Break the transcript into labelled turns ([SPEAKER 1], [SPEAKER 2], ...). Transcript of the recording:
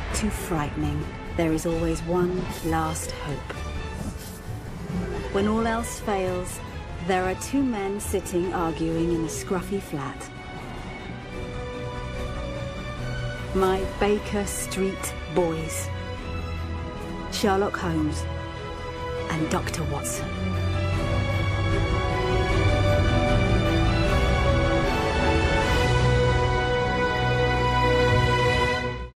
[SPEAKER 1] too frightening, there is always one last hope. When all else fails, there are two men sitting arguing in a scruffy flat. My Baker Street boys. Sherlock Holmes and Dr. Watson.